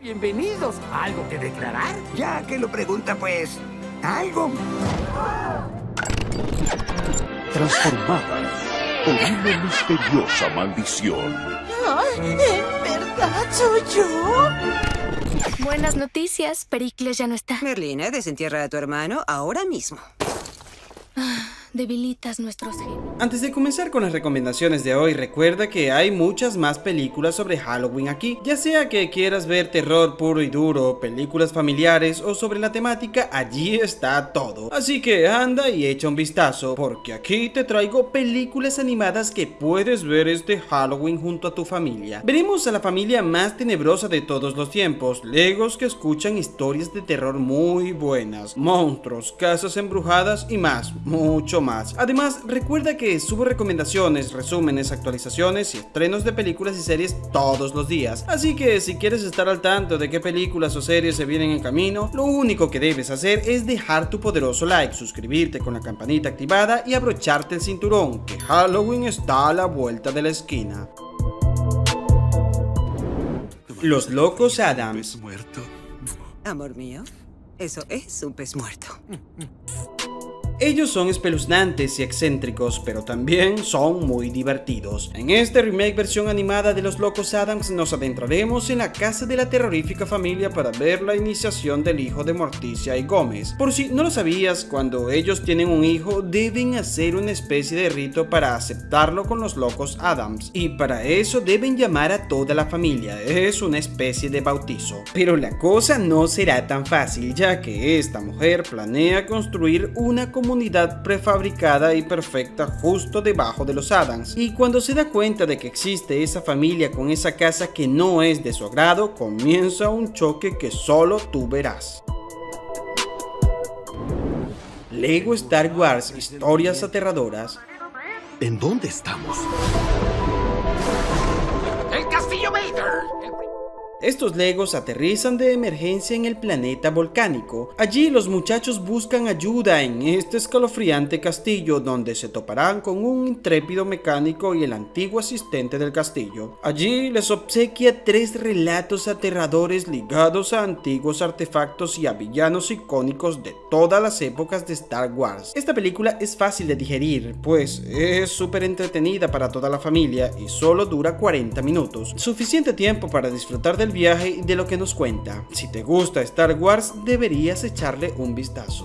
Bienvenidos. ¿Algo que declarar? Ya que lo pregunta, pues, algo. Transformada por una misteriosa maldición. Ay, ¿en verdad soy yo? Buenas noticias, Pericles ya no está. Merlina, desentierra a tu hermano ahora mismo. Debilitas nuestros genes. Antes de comenzar con las recomendaciones de hoy, recuerda que hay muchas más películas sobre Halloween aquí. Ya sea que quieras ver terror puro y duro, películas familiares o sobre la temática, allí está todo. Así que anda y echa un vistazo, porque aquí te traigo películas animadas que puedes ver este Halloween junto a tu familia. Veremos a la familia más tenebrosa de todos los tiempos, legos que escuchan historias de terror muy buenas, monstruos, casas embrujadas y más, mucho más. Además, recuerda que subo recomendaciones, resúmenes, actualizaciones y estrenos de películas y series todos los días. Así que si quieres estar al tanto de qué películas o series se vienen en camino, lo único que debes hacer es dejar tu poderoso like, suscribirte con la campanita activada y abrocharte el cinturón, que Halloween está a la vuelta de la esquina. Los Locos Adams. Amor mío, eso es un pez muerto. Ellos son espeluznantes y excéntricos, pero también son muy divertidos. En este remake versión animada de Los Locos Adams nos adentraremos en la casa de la terrorífica familia para ver la iniciación del hijo de Morticia y Gómez. Por si no lo sabías, cuando ellos tienen un hijo deben hacer una especie de rito para aceptarlo con los Locos Adams, y para eso deben llamar a toda la familia. Es una especie de bautizo. Pero la cosa no será tan fácil, ya que esta mujer planea construir una comunidad prefabricada y perfecta justo debajo de los Adams, y cuando se da cuenta de que existe esa familia con esa casa que no es de su agrado, comienza un choque que solo tú verás. Lego Star Wars, historias aterradoras. ¿En dónde estamos? ¡El Castillo Vader! Estos legos aterrizan de emergencia en el planeta volcánico. Allí los muchachos buscan ayuda en este escalofriante castillo, donde se toparán con un intrépido mecánico y el antiguo asistente del castillo. Allí les obsequia 3 relatos aterradores ligados a antiguos artefactos y a villanos icónicos de todas las épocas de Star Wars. Esta película es fácil de digerir, pues es súper entretenida para toda la familia y solo dura 40 minutos. Suficiente tiempo para disfrutar del viaje y de lo que nos cuenta. Si te gusta Star Wars, deberías echarle un vistazo.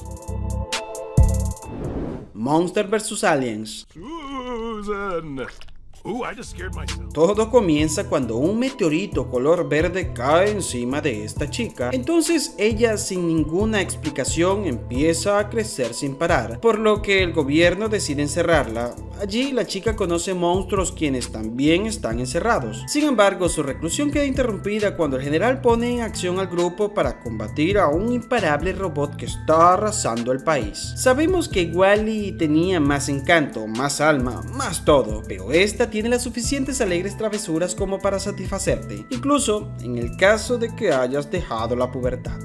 Monster vs. Aliens. Susan. I just scared myself. Todo comienza cuando un meteorito color verde cae encima de esta chica. Entonces ella, sin ninguna explicación, empieza a crecer sin parar, por lo que el gobierno decide encerrarla. Allí la chica conoce monstruos quienes también están encerrados. Sin embargo, su reclusión queda interrumpida cuando el general pone en acción al grupo para combatir a un imparable robot que está arrasando el país. Sabemos que Wall-E tenía más encanto, más alma, más todo, pero esta tiene las suficientes alegres travesuras como para satisfacerte, incluso en el caso de que hayas dejado la pubertad.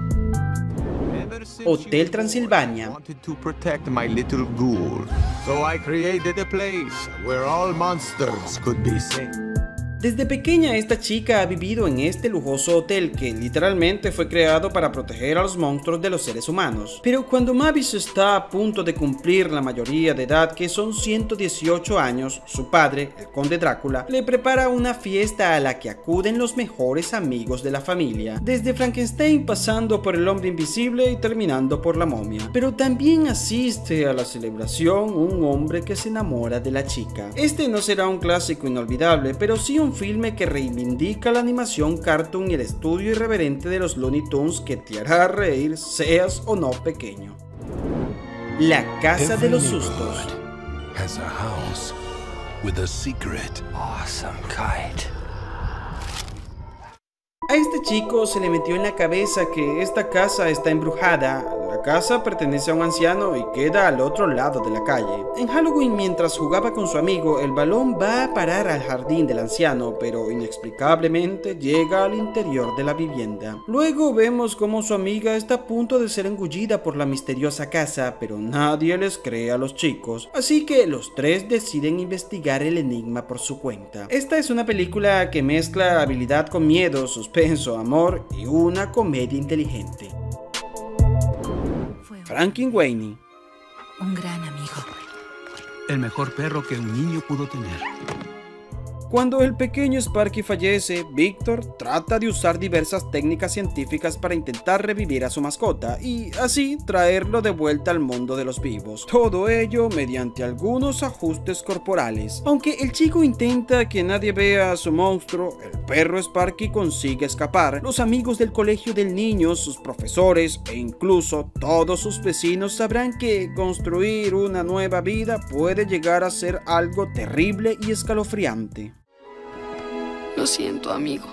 Hotel Transilvania. Wanted to protect my little ghoul, so I created a place where all monsters could be safe. Desde pequeña esta chica ha vivido en este lujoso hotel que literalmente fue creado para proteger a los monstruos de los seres humanos. Pero cuando Mavis está a punto de cumplir la mayoría de edad, que son 118 años, su padre, el conde Drácula, le prepara una fiesta a la que acuden los mejores amigos de la familia, desde Frankenstein pasando por el hombre invisible y terminando por la momia. Pero también asiste a la celebración un hombre que se enamora de la chica. Este no será un clásico inolvidable, pero sí un filme que reivindica la animación cartoon y el estudio irreverente de los Looney Tunes que te hará reír seas o no pequeño. La Casa de los Sustos. Has a house with a secret. Awesome kite. A este chico se le metió en la cabeza que esta casa está embrujada, la casa pertenece a un anciano y queda al otro lado de la calle. En Halloween, mientras jugaba con su amigo, el balón va a parar al jardín del anciano, pero inexplicablemente llega al interior de la vivienda. Luego vemos cómo su amiga está a punto de ser engullida por la misteriosa casa, pero nadie les cree a los chicos, así que los tres deciden investigar el enigma por su cuenta. Esta es una película que mezcla habilidad con miedo, suspenso, amor y una comedia inteligente. Frankenweenie. Un gran amigo. El mejor perro que un niño pudo tener. Cuando el pequeño Sparky fallece, Víctor trata de usar diversas técnicas científicas para intentar revivir a su mascota y así traerlo de vuelta al mundo de los vivos. Todo ello mediante algunos ajustes corporales. Aunque el chico intenta que nadie vea a su monstruo, el perro Sparky consigue escapar. Los amigos del colegio del niño, sus profesores e incluso todos sus vecinos sabrán que construir una nueva vida puede llegar a ser algo terrible y escalofriante. Lo siento, amigo.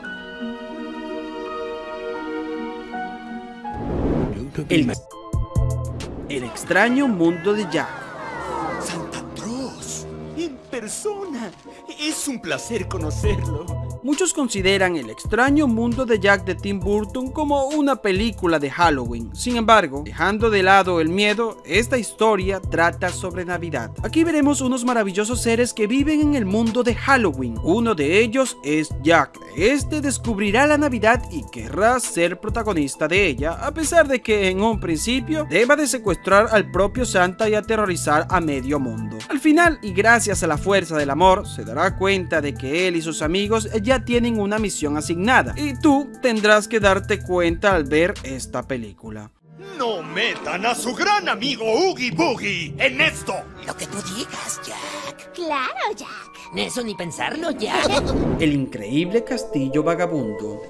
El extraño mundo de Jack. Santa Claus, en persona. Es un placer conocerlo. Muchos consideran El extraño mundo de Jack de Tim Burton como una película de Halloween. Sin embargo, dejando de lado el miedo, esta historia trata sobre Navidad. Aquí veremos unos maravillosos seres que viven en el mundo de Halloween. Uno de ellos es Jack. Este descubrirá la Navidad y querrá ser protagonista de ella, a pesar de que en un principio deba de secuestrar al propio Santa y aterrorizar a medio mundo. Al final, y gracias a la fuerza del amor, se dará cuenta de que él y sus amigos ya tienen una misión asignada, y tú tendrás que darte cuenta al ver esta película. No metan a su gran amigo Oogie Boogie en esto. Lo que tú digas, Jack. Claro, Jack. Eso ni pensarlo, Jack. El increíble castillo vagabundo.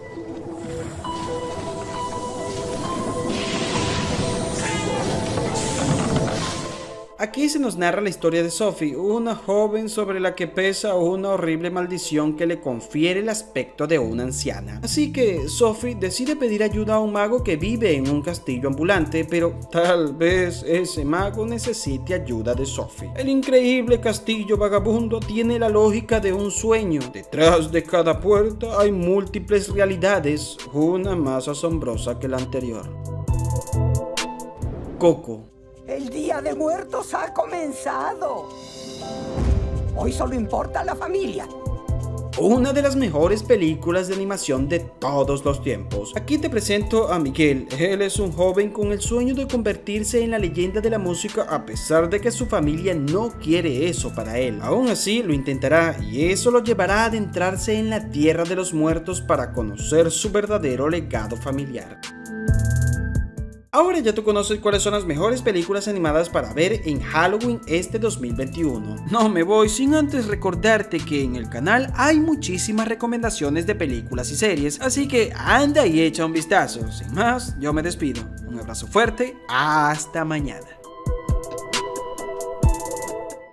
Aquí se nos narra la historia de Sophie, una joven sobre la que pesa una horrible maldición que le confiere el aspecto de una anciana. Así que Sophie decide pedir ayuda a un mago que vive en un castillo ambulante, pero tal vez ese mago necesite ayuda de Sophie. El increíble castillo vagabundo tiene la lógica de un sueño. Detrás de cada puerta hay múltiples realidades, una más asombrosa que la anterior. Coco. El Día de Muertos ha comenzado. Hoy solo importa la familia. Una de las mejores películas de animación de todos los tiempos. Aquí te presento a Miguel. Él es un joven con el sueño de convertirse en la leyenda de la música, a pesar de que su familia no quiere eso para él. Aún así lo intentará, y eso lo llevará a adentrarse en la tierra de los muertos para conocer su verdadero legado familiar. Ahora ya tú conoces cuáles son las mejores películas animadas para ver en Halloween este 2021. No me voy sin antes recordarte que en el canal hay muchísimas recomendaciones de películas y series, así que anda y echa un vistazo. Sin más, yo me despido. Un abrazo fuerte, hasta mañana.